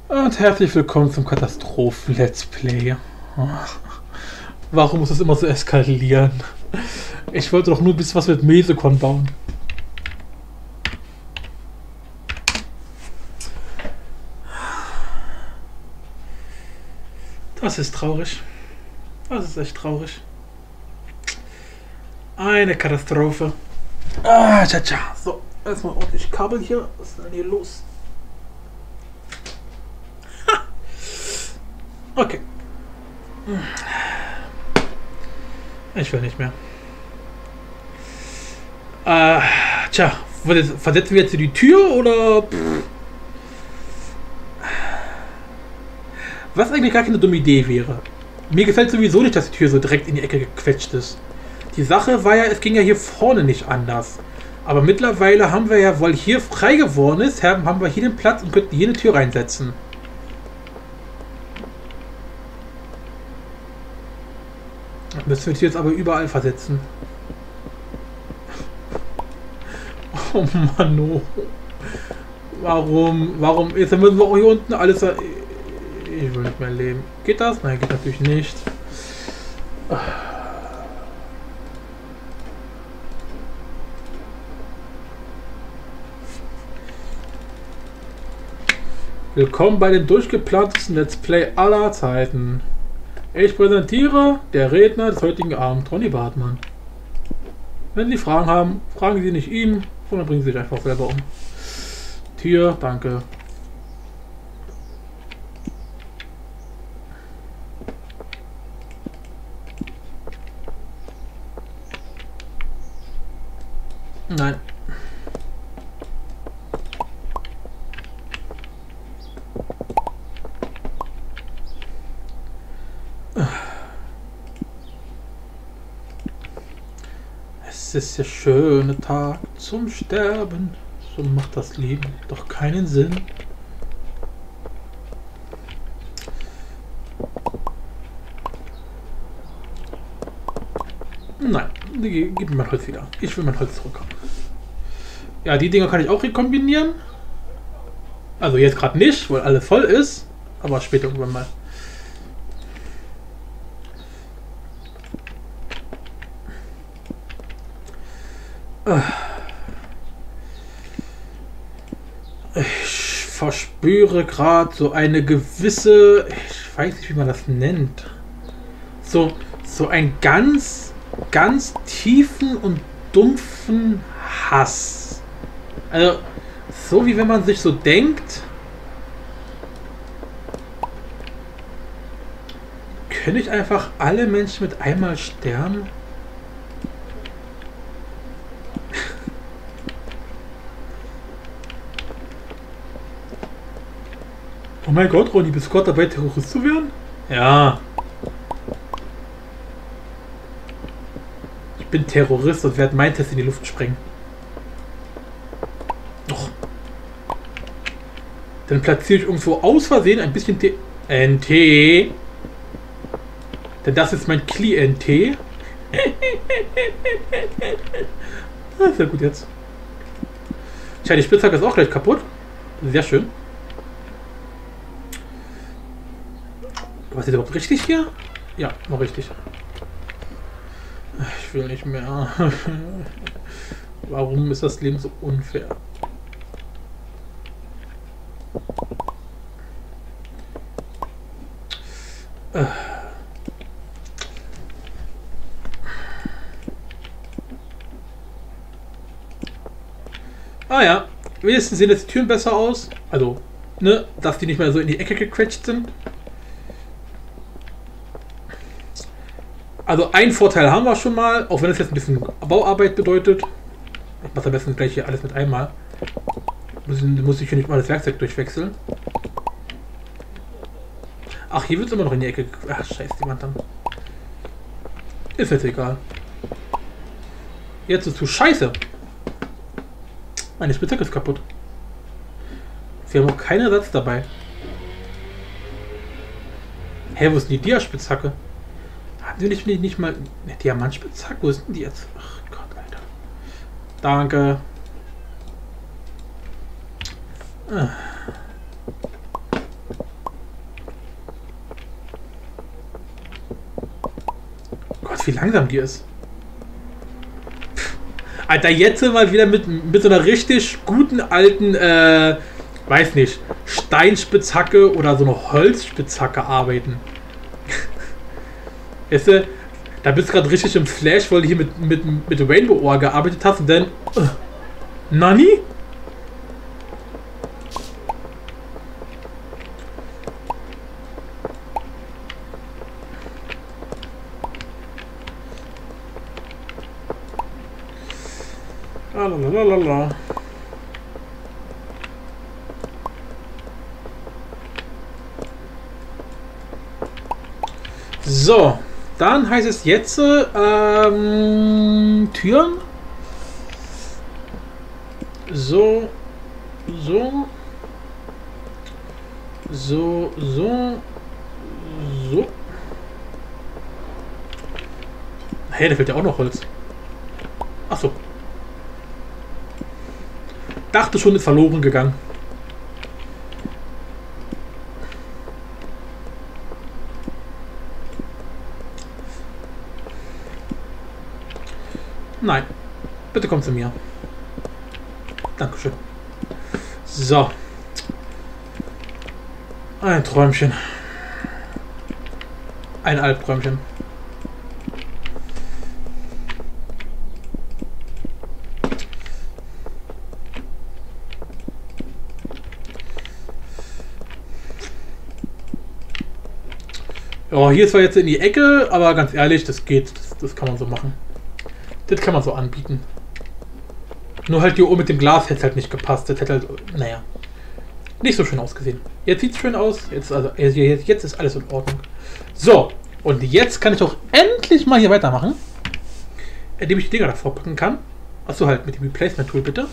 Und herzlich willkommen zum Katastrophen-Let's Play. Warum muss es immer so eskalieren? Ich wollte doch nur ein bisschen was mit Mesekon bauen. Das ist traurig. Das ist echt traurig. Eine Katastrophe. Tja, tja. So, erstmal ordentlich Kabel hier. Was ist denn hier los? Okay. Ich will nicht mehr. Tja, versetzen wir jetzt hier die Tür oder... Was eigentlich gar keine dumme Idee wäre. Mir gefällt sowieso nicht, dass die Tür so direkt in die Ecke gequetscht ist. Die Sache war ja, es ging ja hier vorne nicht anders. Aber mittlerweile haben wir ja, weil hier frei geworden ist, haben wir hier den Platz und könnten hier eine Tür reinsetzen. Müssen wir die jetzt aber überall versetzen. Oh Mann, oh. Warum? Jetzt müssen wir auch hier unten alles... Ich will nicht mehr leben. Geht das? Nein, geht natürlich nicht. Willkommen bei dem durchgeplantesten Let's Play aller Zeiten. Ich präsentiere der Redner des heutigen Abends, Ronny Bartmann. Wenn Sie Fragen haben, fragen Sie nicht ihn, sondern bringen Sie sich einfach selber um. Tür, danke. Nein. Es ist der schöne Tag zum Sterben, so macht das Leben doch keinen Sinn. Nein, gib mir mein Holz wieder. Ich will mein Holz zurückhaben. Ja, die Dinger kann ich auch rekombinieren. Also jetzt gerade nicht, weil alles voll ist, aber später irgendwann mal. Ich verspüre gerade so eine gewisse, ich weiß nicht, wie man das nennt, so einen ganz tiefen und dumpfen Hass. Also so wie wenn man sich so denkt, könnte ich einfach alle Menschen mit einmal sterben? Oh mein Gott, Ronny, bist du gerade dabei, Terrorist zu werden? Ja. Ich bin Terrorist und werde meinen Test in die Luft sprengen. Doch. Dann platziere ich irgendwo aus Versehen ein bisschen NT. Denn das ist mein Klientel. Sehr gut jetzt. Tja, die Spitzhacke ist auch gleich kaputt. Sehr schön. Was ist überhaupt richtig hier? Ja, noch richtig. Ich will nicht mehr. Warum ist das Leben so unfair? Ah ja, wenigstens sehen jetzt die Türen besser aus. Also, ne, dass die nicht mehr so in die Ecke gequetscht sind. Also einen Vorteil haben wir schon mal, auch wenn es jetzt ein bisschen Bauarbeit bedeutet. Ich mache am besten gleich hier alles mit einmal. Muss ich hier nicht mal das Werkzeug durchwechseln. Ach, hier wird es immer noch in die Ecke. Ach, scheiße, die Wand dann. Ist jetzt egal. Jetzt ist zu scheiße. Meine Spitzhacke ist kaputt. Wir haben auch keinen Ersatz dabei. Hä, wo ist denn die Dia-Spitzhacke? Haben Sie nicht mal eine Diamantspitzhacke? Wo ist denn die jetzt? Ach Gott, Alter. Danke. wie langsam die ist. Alter, jetzt mal wieder mit so einer richtig guten alten, weiß nicht, Steinspitzhacke oder so eine Holzspitzhacke arbeiten. Weißt du, da bist du gerade richtig im Flash, weil du hier mit Rainbow Ore gearbeitet hast und dann... Nani? Lalalala. So, dann heißt es jetzt Türen. So, so, so, so, so. Hey, da fehlt ja auch noch Holz. Ach so. Dachte schon, ist verloren gegangen. Nein. Bitte komm zu mir. Dankeschön. So. Ein Träumchen. Ein Albträumchen. Ja, hier ist zwar jetzt in die Ecke, aber ganz ehrlich, das geht. Das kann man so machen. Das kann man so anbieten. Nur halt hier oben mit dem Glas hätte es halt nicht gepasst. Das hätte halt, naja, nicht so schön ausgesehen. Jetzt sieht es schön aus. Jetzt ist alles in Ordnung. So, und jetzt kann ich auch endlich mal hier weitermachen. Indem ich die Dinger davor packen kann. Achso, halt mit dem Replacement-Tool bitte.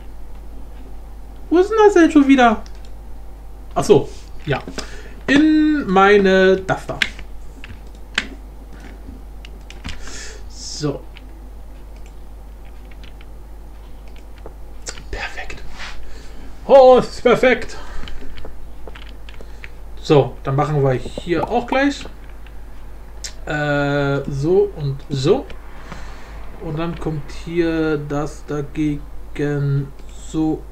Wo ist denn das denn schon wieder? Achso, ja. In meine das da. So. Perfekt. Oh, es ist perfekt. So, dann machen wir hier auch gleich. So und so. Und dann kommt hier das dagegen so.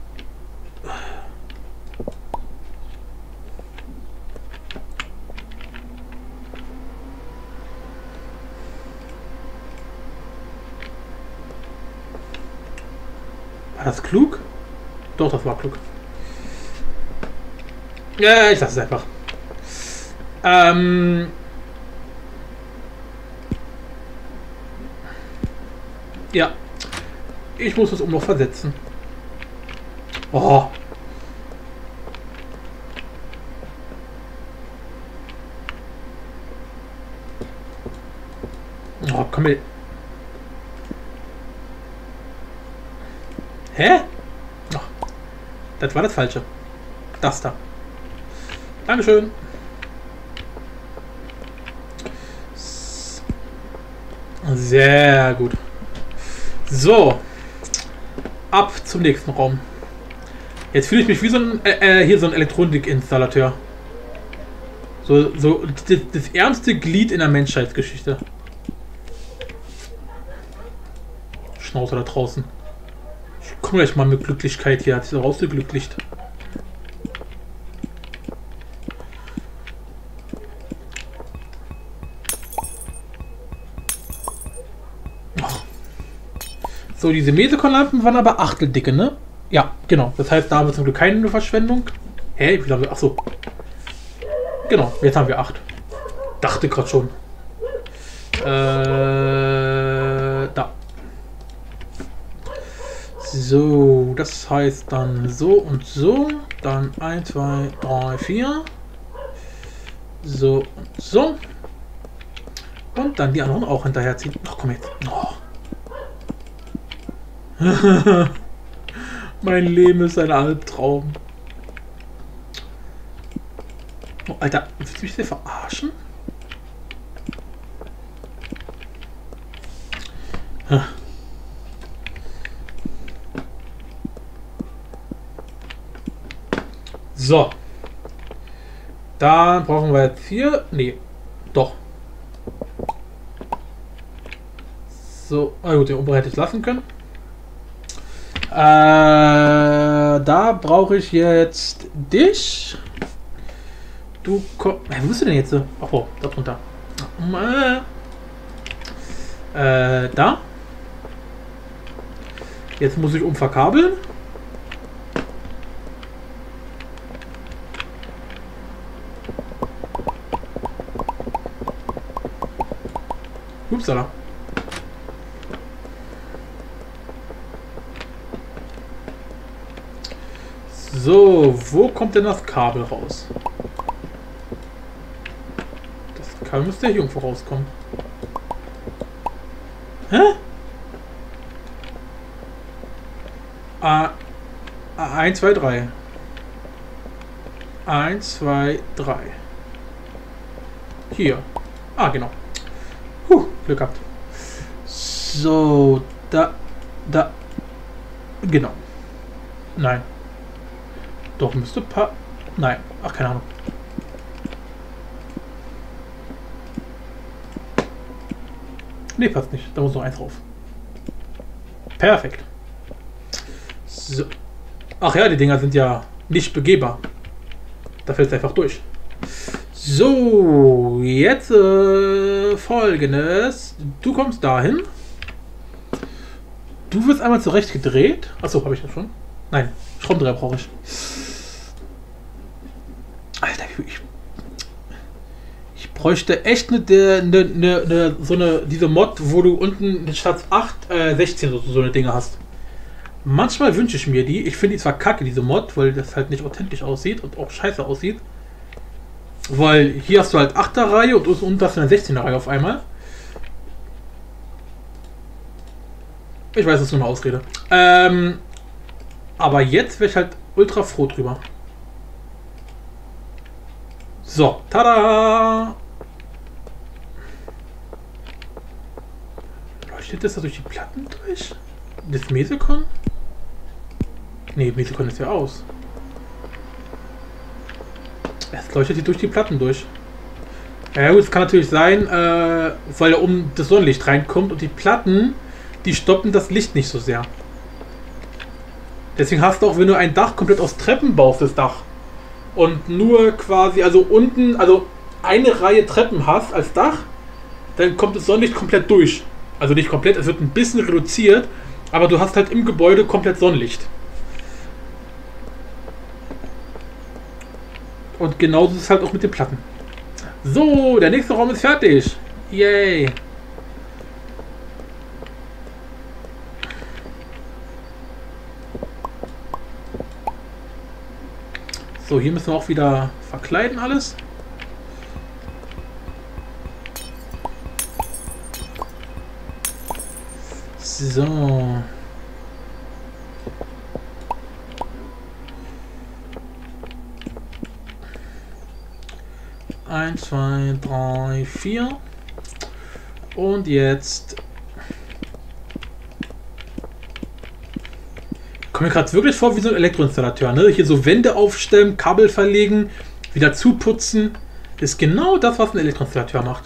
War das klug? Doch, das war klug. Ja, ich lasse es einfach. Ja. Ich muss das noch versetzen. Oh. Oh, komm mit. Hä? Oh, das war das Falsche. Das da. Dankeschön. Sehr gut. So. Ab zum nächsten Raum. Jetzt fühle ich mich wie so ein hier so ein Elektronikinstallateur. So das ärmste Glied in der Menschheitsgeschichte. Schnauze da draußen. Ich komme gleich mal mit Glücklichkeit hier. Hat sich rausgeglücklicht. So, diese Mesekon-Lampen waren aber Achteldicke, ne? Ja, genau. Das heißt, da haben wir zum Glück keine Verschwendung. Hä? Wie haben wir? Ach so. Genau, jetzt haben wir 8. Dachte gerade schon. Da. So, das heißt dann so und so. Dann 1, 2, 3, 4. So und so. Und dann die anderen auch hinterherziehen. Ach, komm jetzt. Oh. Mein Leben ist ein Albtraum. Oh, Alter, willst du mich hier verarschen? So. Dann brauchen wir jetzt hier. Nee, doch. So, na gut, den oberen hätte ich lassen können. Da brauche ich jetzt dich. Du kommst. Wo bist du denn jetzt? Ach, oh, da drunter. Da. Jetzt muss ich umverkabeln. Upsala. So, wo kommt denn das Kabel raus? Das Kabel müsste hier irgendwo rauskommen. Hä? A1, 2, 3. 1, 2, 3. Hier. Ah, genau. Glück gehabt. So, da. Genau. Nein. Doch, müsste Nein. Ach, keine Ahnung. Nee, passt nicht. Da muss noch eins drauf. Perfekt. So. Ach ja, die Dinger sind ja nicht begehbar. Da fällt es einfach durch. So, jetzt Folgendes. Du kommst dahin. Du wirst einmal zurecht gedreht. Achso, habe ich das schon? Nein, Schraubendreher brauche ich. Alter, ich bräuchte echt diese Mod, wo du unten statt 8, 16 so eine Dinge hast. Manchmal wünsche ich mir die. Ich finde die zwar kacke, diese Mod, weil das halt nicht authentisch aussieht und auch scheiße aussieht. Weil hier hast du halt 8er Reihe und unten hast du eine 16er Reihe auf einmal. Ich weiß, das ist nur eine Ausrede. Aber jetzt wäre ich halt ultra froh drüber. So, tada! Leuchtet das da durch die Platten durch? Das Mesekon? Ne, Mesekon ist ja aus. Es leuchtet hier durch die Platten durch. Ja gut, es kann natürlich sein, weil da oben das Sonnenlicht reinkommt und die Platten, die stoppen das Licht nicht so sehr. Deswegen hast du auch, wenn du ein Dach komplett aus Treppen baust, das Dach, und nur quasi, also unten, also eine Reihe Treppen hast als Dach, dann kommt das Sonnenlicht komplett durch. Also nicht komplett, es wird ein bisschen reduziert, aber du hast halt im Gebäude komplett Sonnenlicht. Und genauso ist es halt auch mit den Platten. So, der nächste Raum ist fertig. Yay. So, hier müssen wir auch wieder verkleiden alles. So. Eins, zwei, drei, vier. Und jetzt komme mir gerade wirklich vor wie so ein Elektroinstallateur, ne? Hier so Wände aufstellen, Kabel verlegen, wieder zuputzen. Das ist genau das, was ein Elektroinstallateur macht.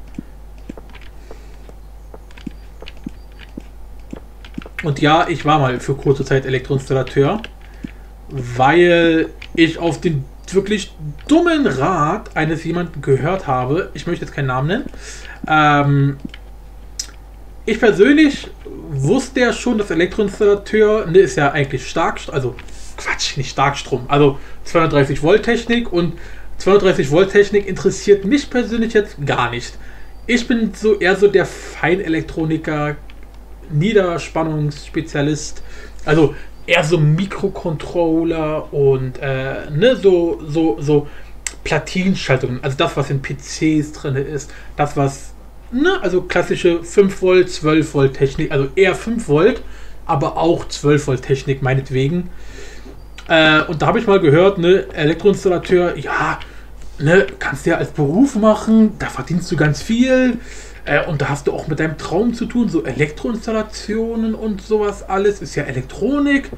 Und ja, ich war mal für kurze Zeit Elektroinstallateur, weil ich auf den wirklich dummen Rat eines jemanden gehört habe. Ich möchte jetzt keinen Namen nennen. Ich persönlich wusste ja schon, dass Elektroinstallateur, ne, ist ja eigentlich also Quatsch, nicht Starkstrom, also 230 Volt Technik, und 230 Volt Technik interessiert mich persönlich jetzt gar nicht. Ich bin so eher so der Feinelektroniker, Niederspannungsspezialist, also eher so Mikrocontroller und ne, so Platinenschaltungen, also das, was in PCs drin ist, das, was, ne, also klassische 5 Volt, 12 Volt Technik, also eher 5 Volt, aber auch 12 Volt Technik meinetwegen. Und da habe ich mal gehört, ne, Elektroinstallateur, ja, ne, kannst du ja als Beruf machen, da verdienst du ganz viel. Und da hast du auch mit deinem Traum zu tun, so Elektroinstallationen und sowas alles, ist ja Elektronik.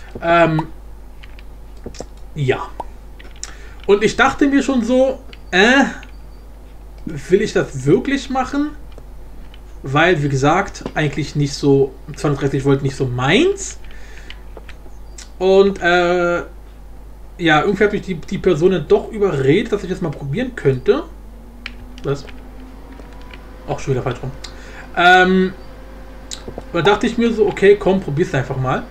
Ja. Und ich dachte mir schon so, will ich das wirklich machen? weil, wie gesagt, eigentlich nicht so, 230 Volt nicht so meins. Und, ja, irgendwie hat mich die Person dann doch überredet, dass ich das mal probieren könnte. Was? Auch schon wieder falsch rum. Da dachte ich mir so, okay, komm, probier's einfach mal.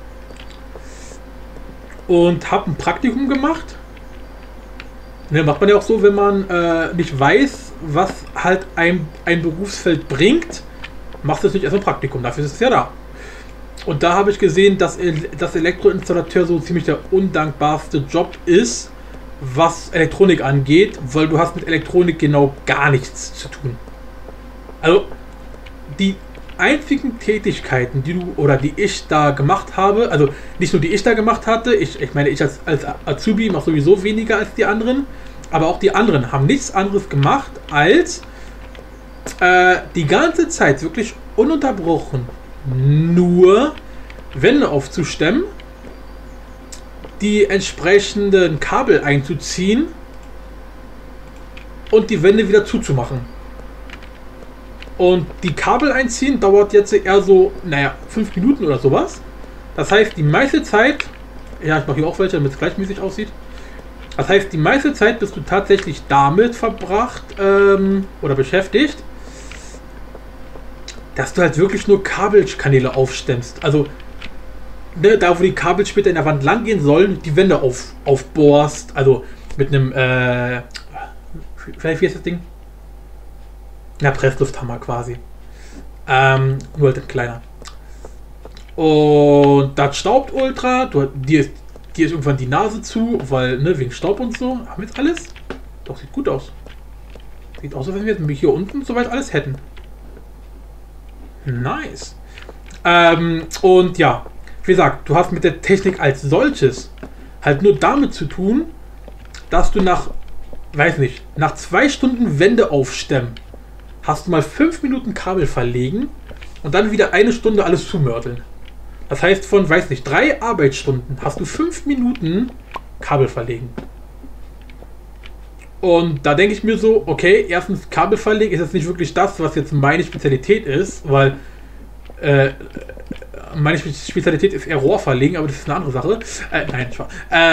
Und habe ein Praktikum gemacht. Ne, macht man ja auch so, wenn man nicht weiß, was halt ein Berufsfeld bringt, machst du es nicht erst ein Praktikum, dafür ist es ja da. Und da habe ich gesehen, dass Elektroinstallateur so ziemlich der undankbarste Job ist, was Elektronik angeht, weil du hast mit Elektronik genau gar nichts zu tun. Also, die einzigen Tätigkeiten, die ich da gemacht habe, also nicht nur die ich da gemacht hatte, ich meine, ich als Azubi mache sowieso weniger als die anderen, aber auch die anderen haben nichts anderes gemacht, als die ganze Zeit wirklich ununterbrochen nur Wände aufzustemmen, die entsprechenden Kabel einzuziehen und die Wände wieder zuzumachen. Und die Kabel einziehen dauert jetzt eher so, naja, 5 Minuten oder sowas. Das heißt, die meiste Zeit, ja, ich mache hier auch welche, damit es gleichmäßig aussieht. Das heißt, die meiste Zeit bist du tatsächlich damit verbracht oder beschäftigt, dass du halt wirklich nur Kabelkanäle aufstemmst. Also, ne, da wo die Kabel später in der Wand lang gehen sollen, die Wände aufbohrst. Also mit einem, wie ist das Ding? Na, Presslufthammer quasi. Nur halt ein kleiner. Und das staubt ultra. Dir ist irgendwann die Nase zu, weil, ne, wegen Staub und so. Haben wir jetzt alles? Doch, sieht gut aus. Sieht aus, als wenn wir jetzt hier unten soweit alles hätten. Nice. Und ja, wie gesagt, du hast mit der Technik als solches halt nur damit zu tun, dass du nach 2 Stunden Wände aufstemmen, hast du mal 5 Minuten Kabel verlegen und dann wieder 1 Stunde alles zumörteln. Das heißt, von, 3 Arbeitsstunden hast du 5 Minuten Kabel verlegen. Und da denke ich mir so, okay, erstens, Kabel verlegen ist jetzt nicht wirklich das, was jetzt meine Spezialität ist, weil meine Spezialität ist eher Rohr verlegen, aber das ist eine andere Sache. Nein, Spaß.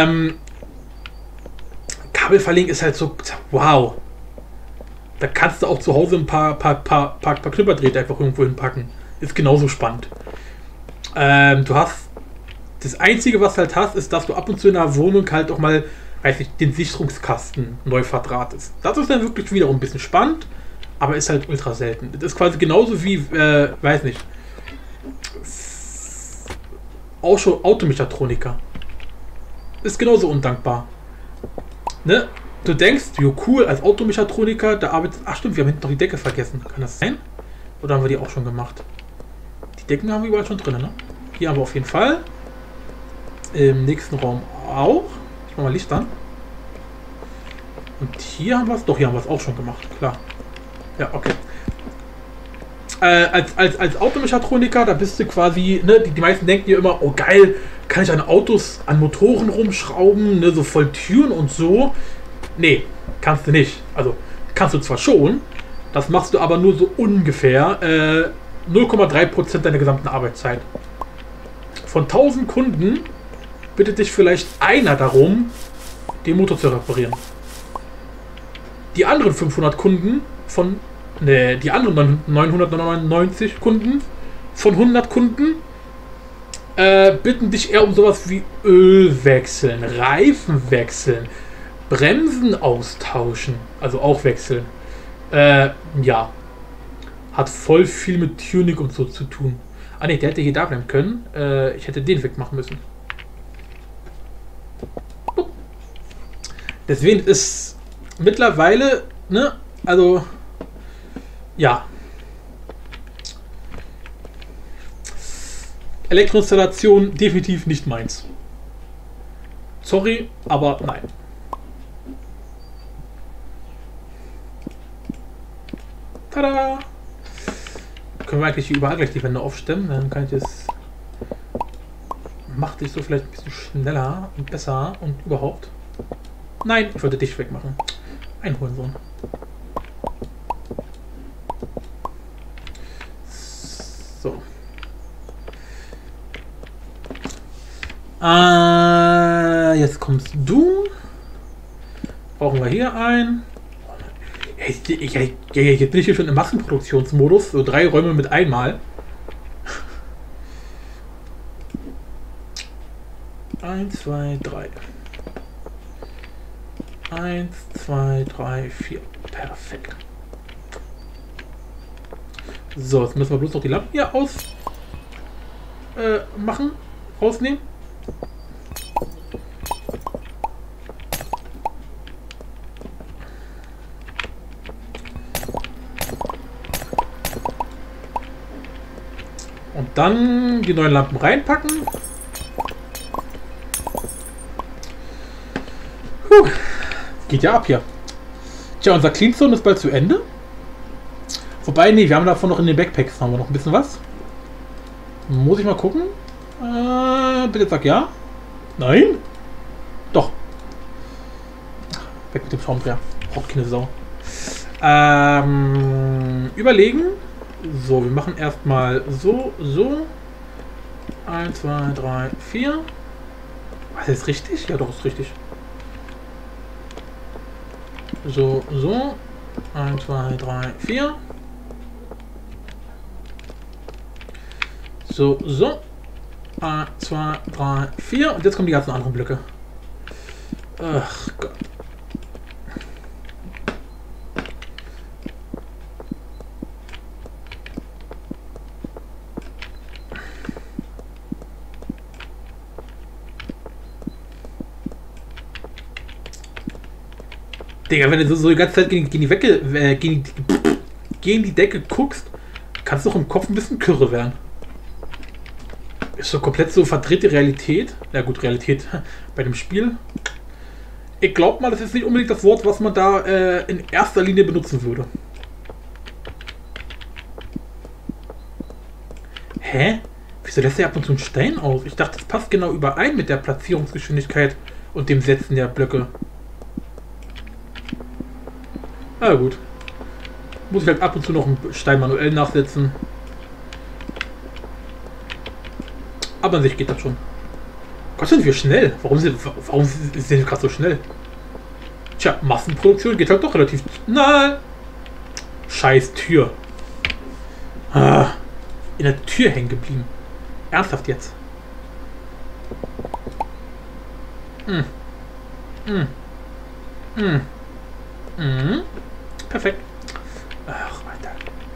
Kabel verlegen ist halt so, wow. Da kannst du auch zu Hause ein paar Knipperdrähte einfach irgendwo hinpacken. Ist genauso spannend. Du hast, das Einzige, was du halt hast, ist, dass du ab und zu in der Wohnung halt auch mal, den Sicherungskasten neu verdrahtest. Das ist dann wirklich wiederum ein bisschen spannend, aber ist halt ultra selten. Das ist quasi genauso wie, auch schon Automechatroniker. Ist genauso undankbar. Ne? Du denkst, jo cool, als Automechatroniker, da arbeitet. Ach stimmt, wir haben hinten noch die Decke vergessen. Kann das sein? Oder haben wir die auch schon gemacht? Die Decken haben wir überall schon drin, ne? Hier haben wir auf jeden Fall. Im nächsten Raum auch. Ich mach mal Licht an. Und hier haben wir es. Doch, hier haben wir es auch schon gemacht, klar. Ja, okay. Als Automechatroniker, da bist du quasi, ne, die meisten denken ja immer, oh geil, kann ich an Autos, an Motoren rumschrauben, ne, so voll Türen und so. Nee, kannst du nicht. Also, kannst du zwar schon, das machst du aber nur so ungefähr 0,3% deiner gesamten Arbeitszeit. Von 1000 Kunden bittet dich vielleicht einer darum, den Motor zu reparieren. Die anderen 500 Kunden die anderen 999 Kunden von 100 Kunden bitten dich eher um sowas wie Öl wechseln, Reifen wechseln, Bremsen austauschen, also auch wechseln. Ja, hat voll viel mit Tuning und so zu tun. Ah ne, der hätte hier da bleiben können. Ich hätte den wegmachen müssen. Deswegen ist mittlerweile, ne, also ja. Elektroinstallation definitiv nicht meins. Sorry, aber nein. Tada! Können wir eigentlich hier überall gleich die Wände aufstemmen? Dann kann ich das. Macht dich so vielleicht ein bisschen schneller und besser und überhaupt. Nein, ich wollte dich wegmachen. Ein Hurensohn. Jetzt kommst du. Brauchen wir hier ein. Jetzt bin ich hier schon im Massenproduktionsmodus. So 3 Räume mit einmal. 1, 2, 3. 1, 2, 3, 4. Perfekt. So, jetzt müssen wir bloß noch die Lampen hier aus machen. Rausnehmen. Und dann die neuen Lampen reinpacken. Geht ja ab hier. Tja, unser Cleanstone ist bald zu Ende. Wobei, nee, wir haben davon noch in den Backpacks haben wir noch ein bisschen was. Muss ich mal gucken. Bitte sag ja. Nein? Doch. Weg mit dem Schraubendreher. Braucht keine Sau. Überlegen. So, wir machen erstmal so. 1, 2, 3, 4. Was ist richtig? Ja, doch, ist richtig. So. 1, 2, 3, 4. So. 1, 2, 3, 4. Und jetzt kommen die ganzen anderen Blöcke. Ach Gott. Digga, wenn du so die ganze Zeit gegen die Decke guckst, kannst du doch im Kopf ein bisschen Kürre werden. Ist so komplett so verdrehte Realität. Ja gut, Realität bei dem Spiel. Ich glaube mal, das ist nicht unbedingt das Wort, was man da in erster Linie benutzen würde. Hä? Wieso lässt er ab und zu einen Stein aus? Ich dachte, das passt genau überein mit der Platzierungsgeschwindigkeit und dem Setzen der Blöcke. Na gut. Muss ich halt ab und zu noch einen Stein manuell nachsetzen. Aber an sich geht das schon. Gott, sind wir schnell. Warum sind wir gerade so schnell? Tja, Massenproduktion geht halt doch relativ... Nein! Scheiß Tür. In der Tür hängen geblieben. Ernsthaft jetzt? Perfekt. Ach, Alter.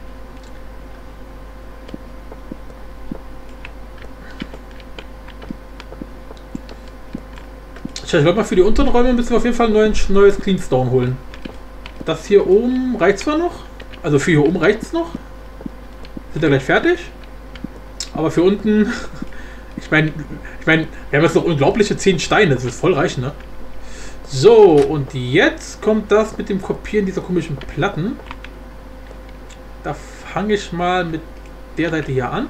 Ich glaube mal, für die unteren Räume müssen wir auf jeden Fall ein neues Cleanstone holen. Das hier oben reicht zwar noch. Also für hier oben reicht es noch. Sind wir gleich fertig. Aber für unten... Ich meine, wir haben jetzt noch unglaubliche 10 Steine. Das wird voll reichen, ne? So, und jetzt kommt das mit dem Kopieren dieser komischen Platten. Da fange ich mal mit der Seite hier an.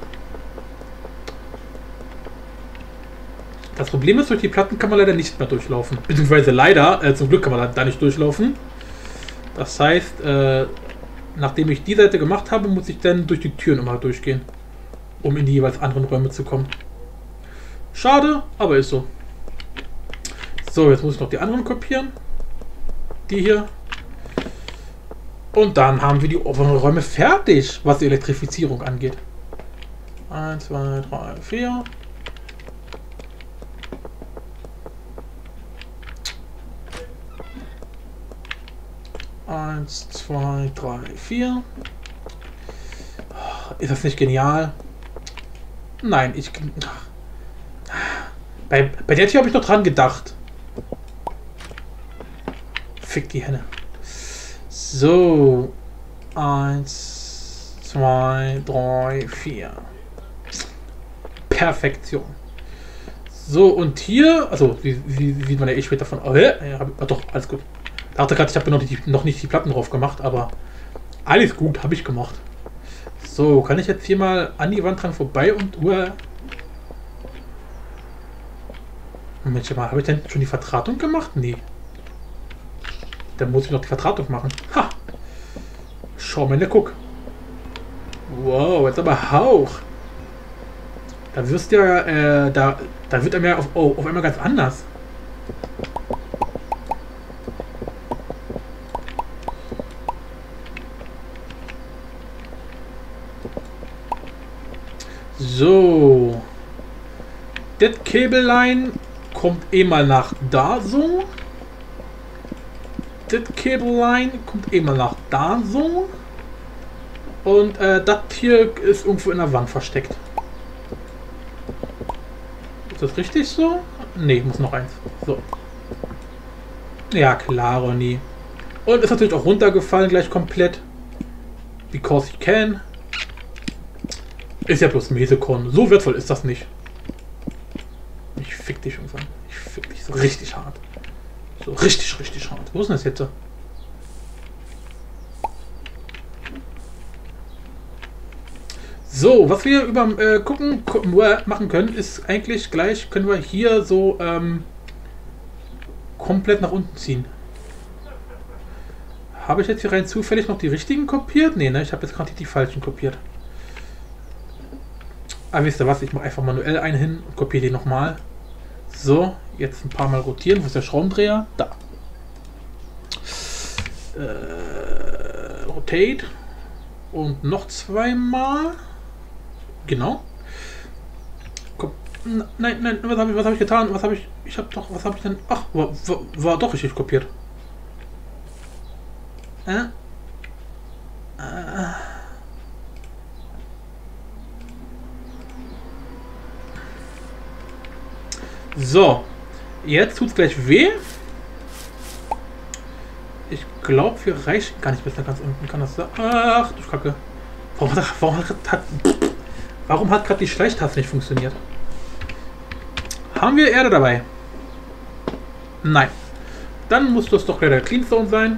Das Problem ist, durch die Platten kann man leider nicht mehr durchlaufen. Beziehungsweise leider, zum Glück kann man da nicht durchlaufen. Das heißt, nachdem ich die Seite gemacht habe, muss ich dann durch die Türen immer durchgehen. Um in die jeweils anderen Räume zu kommen. Schade, aber ist so. So, jetzt muss ich noch die anderen kopieren. Die hier. Und dann haben wir die oberen Räume fertig, was die Elektrifizierung angeht. 1, 2, 3, 4. Eins, zwei, drei, 4. Ist das nicht genial? Nein, bei der Tür habe ich noch dran gedacht. Fick die Henne. So. 1, 2, 3, 4. Perfektion. So, und hier, also, wie sieht man ja eh später von. Doch, alles gut. Ich dachte gerade, ich habe noch nicht die Platten drauf gemacht, aber alles gut, habe ich gemacht. So, kann ich jetzt hier mal an die Wand dran vorbei und... Moment mal, habe ich denn schon die Verdrahtung gemacht? Nee. Dann muss ich noch die Verdrahtung machen. Ha! Schau mal, guck. Wow, jetzt aber Hauch. Da wirst du ja, da wird er mir auf einmal ganz anders. So. Das Käbelein kommt eh mal nach da so. Das Käbelein kommt eh mal nach da so. Und das hier ist irgendwo in der Wand versteckt. Ist das richtig so? Ne, muss noch eins. So. Ja, klar, Ronny. Und ist natürlich auch runtergefallen gleich komplett. Because you can. Ist ja bloß Mesekon. So wertvoll ist das nicht. Ich fick dich irgendwann. Ich fick dich so richtig hart. So richtig, richtig hart. Wo ist denn das jetzt? So, was wir machen können, ist eigentlich gleich, können wir hier so komplett nach unten ziehen. Habe ich jetzt hier rein zufällig noch die richtigen kopiert? Ne, ich habe jetzt gerade die falschen kopiert. Aber wisst ihr was, ich mache einfach manuell einen hin und kopiere die nochmal. So, jetzt ein paar Mal rotieren. Wo ist der Schraubendreher? Da. Rotate. Und noch zweimal. Genau. Komm. Nein, was habe ich getan? Was habe ich denn? Ach, war doch richtig kopiert. So, jetzt tut's gleich weh. Ich glaube, wir reichen gar nicht bis da ganz unten. Kann das sein? Ach du Kacke. Warum hat gerade die Schleichtaste nicht funktioniert? Haben wir Erde dabei? Nein. Dann muss das doch der Cleanstone sein.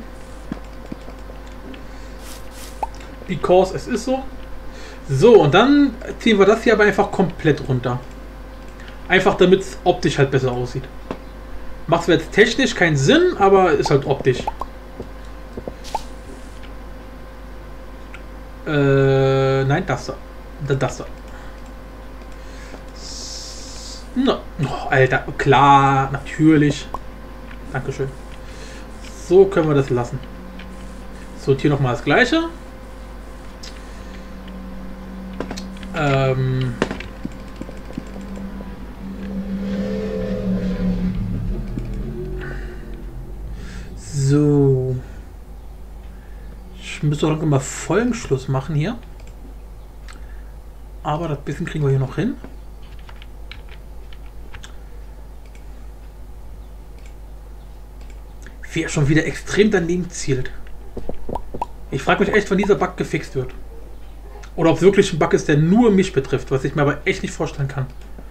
Because es ist so. So, und dann ziehen wir das hier aber einfach komplett runter. Einfach damit es optisch halt besser aussieht. Macht zwar jetzt technisch keinen Sinn, aber ist halt optisch. Nein, das da. Das da. No. Oh, Alter, klar, natürlich. Dankeschön. So können wir das lassen. So, und hier nochmal das gleiche. So. Ich müsste auch mal Folgenschluss machen hier. Aber das bisschen kriegen wir hier noch hin. Wie er schon wieder extrem daneben zielt. Ich frage mich echt, wann dieser Bug gefixt wird. Oder ob es wirklich ein Bug ist, der nur mich betrifft, was ich mir aber echt nicht vorstellen kann.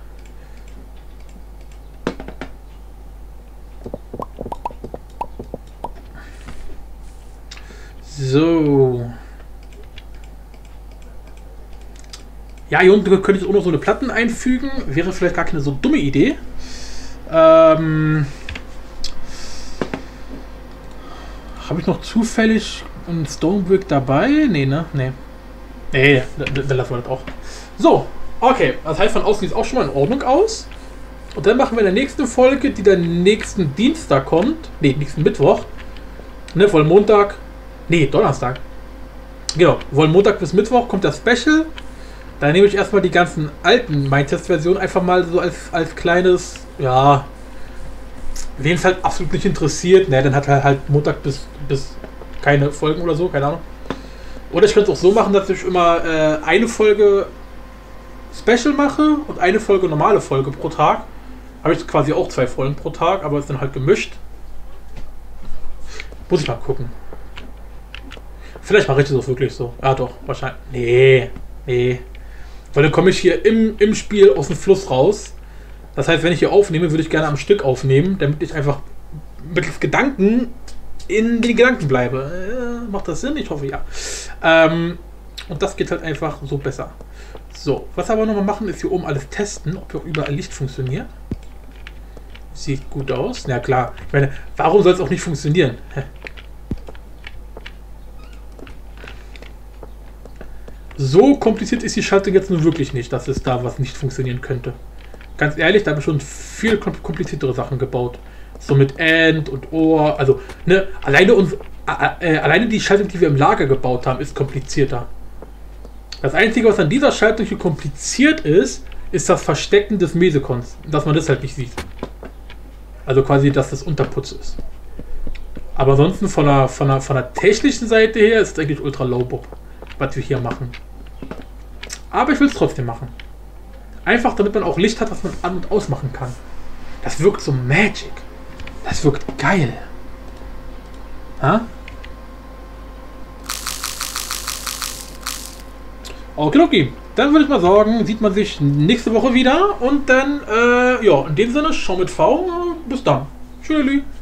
So. Ja, hier unten könnte ich auch noch so eine Platten einfügen. Wäre vielleicht gar keine so dumme Idee. Habe ich noch zufällig einen Stonebrick dabei? Nee, ne? Nee. Nee, dann lassen wir das auch. So, okay. Das heißt, von außen sieht es auch schon mal in Ordnung aus. Und dann machen wir in der nächsten Folge, die dann nächsten Dienstag kommt. Ne, nächsten Mittwoch. Ne, voll Montag. Ne, Donnerstag. Genau, wohl Montag bis Mittwoch kommt das Special. Da nehme ich erstmal die ganzen alten Mindtest-Versionen einfach mal so als kleines, ja, wen es halt absolut nicht interessiert, ne, dann hat er halt Montag bis keine Folgen oder so, keine Ahnung. Oder ich könnte es auch so machen, dass ich immer eine Folge Special mache und eine Folge normale Folge pro Tag. Habe ich quasi auch 2 Folgen pro Tag, aber ist dann halt gemischt. Muss ich mal gucken. Vielleicht mache ich das auch wirklich so. Ja doch, wahrscheinlich. Nee. Weil dann komme ich hier im Spiel aus dem Fluss raus. Das heißt, wenn ich hier aufnehme, würde ich gerne am Stück aufnehmen, damit ich einfach mittels Gedanken in den Gedanken bleibe. Macht das Sinn? Ich hoffe ja. Und das geht halt einfach so besser. So, was wir aber nochmal machen, ist hier oben alles testen, ob hier auch überall Licht funktioniert. Sieht gut aus. Na klar, ich meine, warum soll es auch nicht funktionieren? So kompliziert ist die Schaltung jetzt nun wirklich nicht, dass es da was nicht funktionieren könnte. Ganz ehrlich, da habe ich schon viel kompliziertere Sachen gebaut. So mit End und Ohr. Also, ne, alleine die Schaltung, die wir im Lager gebaut haben, ist komplizierter. Das Einzige, was an dieser Schaltung hier kompliziert ist, ist das Verstecken des Mesekons. Dass man das halt nicht sieht. Also quasi, dass das Unterputz ist. Aber ansonsten von der technischen Seite her ist es eigentlich ultra low-bob, was wir hier machen. Aber ich will es trotzdem machen. Einfach damit man auch Licht hat, was man an- und ausmachen kann. Das wirkt so magic. Das wirkt geil. Ha? Okay. Dann würde ich mal sagen, sieht man sich nächste Woche wieder. Und dann, ja, in dem Sinne, schau mit V. Bis dann. Tschüss.